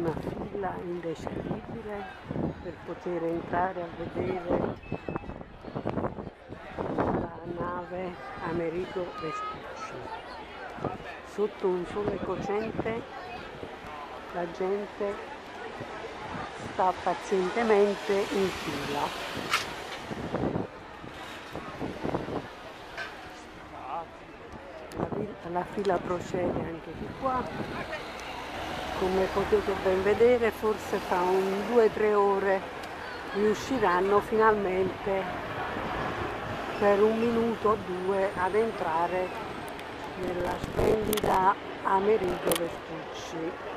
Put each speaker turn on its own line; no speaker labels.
una fila indescrivibile per poter entrare a vedere la nave Amerigo Vespucci. Sotto un sole cocente la gente sta pazientemente in fila. La fila procede anche di qua, come potete ben vedere. Forse fra un 2-3 ore riusciranno finalmente per 1 minuto o 2 ad entrare nella splendida Amerigo Vespucci.